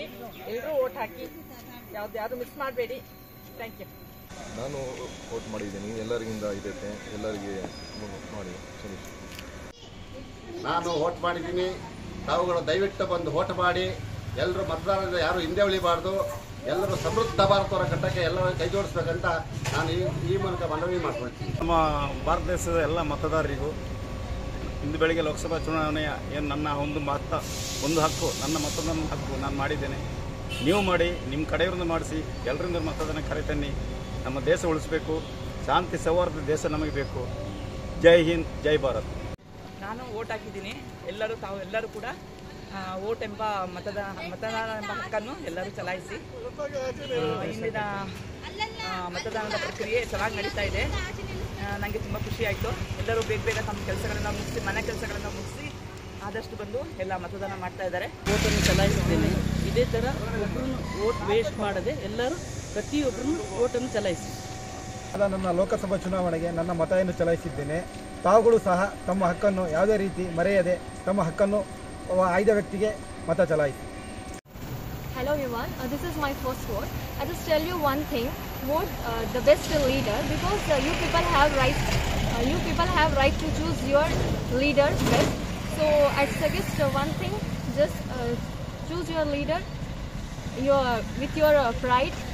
ಎಲ್ಲರೂ ಓಟ್ ಹಾಕಿ ಯಾವುದು ಮಿಸ್ ಮಾಡಬೇಡಿ. Thank you. ನಾನು ವೋಟ್ ಮಾಡಿದ್ದೀನಿ. ಎಲ್ಲರಿಗಿಂದ ಇದಕ್ಕೆ ಎಲ್ಲರಿಗೆ ಮಾಡಿ ಕ್ಷಮಿಸಿ. ನಾನು ವೋಟ್ ಮಾಡಿದ್ದೀನಿ. ತಾವುಗಳು ದಯವಿಟ್ಟು ಬಂದು ವೋಟ್ ಮಾಡಿ. ಎಲ್ಲರೂ ಮತದಾರರಿಂದ ಯಾರು ಹಿಂದೆ ಉಳಿಬಾರ್ದು. ಎಲ್ಲರೂ ಸಮೃದ್ಧ ಭಾರತವರ ಕಟ್ಟಕ್ಕೆ ಎಲ್ಲರೂ ಕೈ ಜೋಡಿಸ್ಬೇಕಂತ ನಾನು ಈ ಮೂಲಕ ಮನವಿ ಮಾಡ್ಕೊಳ್ತೀನಿ. ನಮ್ಮ ಭಾರತ ದೇಶದ ಎಲ್ಲ ಮತದಾರರಿಗೂ ಇಂದು ಬೆಳಗ್ಗೆ ಲೋಕಸಭಾ ಚುನಾವಣೆಯ ಏನು ನನ್ನ ಒಂದು ಹಕ್ಕು, ನನ್ನ ಮತದಾನ ಹಕ್ಕು ನಾನು ಮಾಡಿದ್ದೇನೆ. ನೀವು ಮಾಡಿ, ನಿಮ್ಮ ಕಡೆಯವರಿಂದ ಮಾಡಿಸಿ, ಎಲ್ಲರಿಂದ ಮತದಾನ ಕರೆತನ್ನಿ. ನಮ್ಮ ದೇಶ ಉಳಿಸಬೇಕು. ಶಾಂತಿ ಸೌಹಾರ್ದ ದೇಶ ನಮಗೆ ಬೇಕು. ಜೈ ಹಿಂದ್, ಜೈ ಭಾರತ್. ನಾನು ವೋಟ್ ಹಾಕಿದ್ದೀನಿ. ತಾವೆಲ್ಲರೂ ಕೂಡ ವೋಟ್ ಎಂಬ ಮತದಾನ ಎಂಬ ಹಕ್ಕನ್ನು ಎಲ್ಲರೂ ಚಲಾಯಿಸಿ. ಇಂದಿನ ಮತದಾನದ ಪ್ರಕ್ರಿಯೆ ಚೆನ್ನಾಗಿ ನಡೀತಾ ಇದೆ. ನನಗೆ ತುಂಬ ಖುಷಿ ಆಯಿತು. ಎಲ್ಲರೂ ಬೇಗ ತಮ್ಮ ಕೆಲಸಗಳನ್ನು ಮುಗಿಸಿ, ಮನೆ ಕೆಲಸಗಳನ್ನು ಮುಗಿಸಿ ಆದಷ್ಟು ಬಂದು ಎಲ್ಲ ಮತದಾನ ಮಾಡ್ತಾ ಇದ್ದಾರೆ. ವೋಟನ್ನು ಚಲಾಯಿಸಿದ್ದೇನೆ. ಇದೇ ಥರ ಒಬ್ಬರನ್ನು ವೋಟ್ ವೇಸ್ಟ್ ಮಾಡದೆ ಎಲ್ಲರೂ ಪ್ರತಿಯೊಬ್ಬರೂ ವೋಟನ್ನು ಚಲಾಯಿಸಿ. ನನ್ನ ಲೋಕಸಭಾ ಚುನಾವಣೆಗೆ ನನ್ನ ಮತವನ್ನು ಚಲಾಯಿಸಿದ್ದೇನೆ. ತಾವುಗಳು ಸಹ ತಮ್ಮ ಹಕ್ಕನ್ನು ಯಾವುದೇ ರೀತಿ ಮರೆಯದೆ ತಮ್ಮ ಹಕ್ಕನ್ನು ಆಯ್ದ ವ್ಯಕ್ತಿಗೆ ಮತ ಚಲಾಯಿಸಿ. Hello everyone, this is my first vote. I just tell you one thing, vote the best leader because you people have right to choose your leader best. So I suggest one thing, just choose your leader with your pride